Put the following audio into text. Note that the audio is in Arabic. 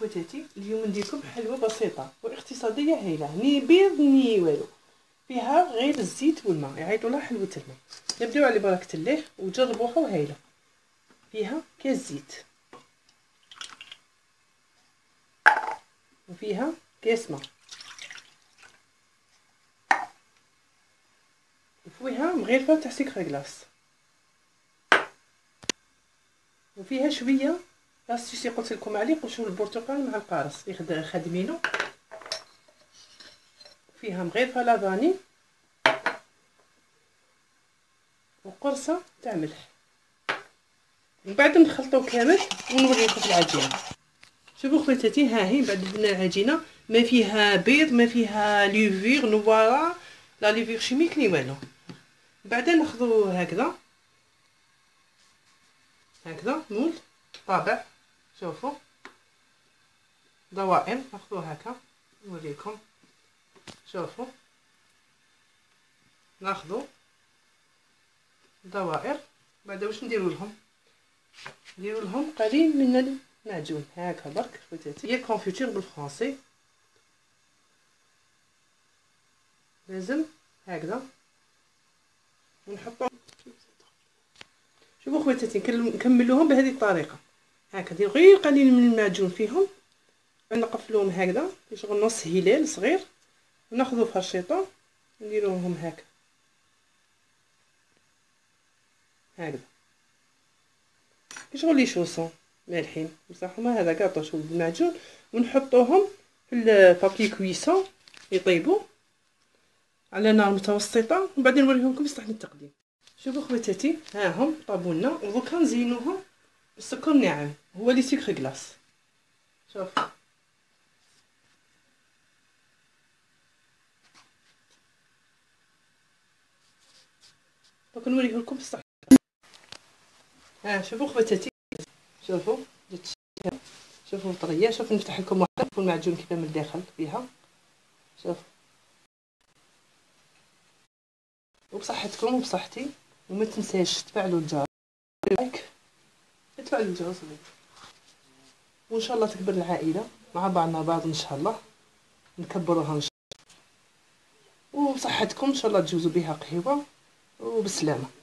خواتاتي اليوم نديركم حلوه بسيطه واقتصاديه هايله، ني بيض ني والو، فيها غير الزيت والماء، يعيطوا لها حلوه الماء. نبداو على بركه الله وجربوها وهايله. فيها كاس زيت وفيها كاس ماء وفيها مغرفه تاع سكر كلاص وفيها شويه لاستيسي قلت لكم عليه، قشور البرتقال مع القارص اللي خادمينه، فيها مغرفه لافاني وقرصه تاع ملح. من بعد نخلطو كامل ونوريكم العجينه. شوفوا خواتاتي، ها هي بعد درنا العجينه، ما فيها بيض ما فيها ليفير نوارا لا ليفير شيميك ني والو. بعدا ناخذو هكذا مول طابع، شوفوا دوائر ناخذو هكا نوريكم. شوفوا ناخذو دوائر، بعدا واش نديرو لهم قليل من المعجون هكا برك خواتاتي. هي كونفيتير بالفرنسي، لازم هكذا ونحطو. شوفوا خواتاتي نكملوهم بهذه الطريقه، هكا ندير غير قليل من المعجون فيهم، نقفلوهم هكذا شغل نص هلال صغير، وناخذوا فرشيطه نديروهم هكا شغل لي شوصون مالحين بصح هما هذا كاع شغل بالمعجون، ونحطوهم في البابي كويسون يطيبوا على نار متوسطه، وبعدين نوريكم صحن التقديم. شوفوا خواتاتي ها هم طابوا لنا، ودوكا نزينوهم بالسكر الناعم هو لي سكر كلاص. شوف دوك نوريكم الصحن. شوفوا خواتاتي، شوفوا شوفوا الطريه، شوفوا نفتح لكم واحده، شوفوا المعجون كيف من الداخل فيها. شوف وبصحتكم وبصحتي، وما تنساش تفعلوا الجرس لايك، تفعلوا الجرس وان شاء الله تكبر العائله مع بعضنا بعض ان شاء الله، نكبروها ان شاء الله، وبصحتكم ان شاء الله تجوزوا بها قهوه وبسلامه.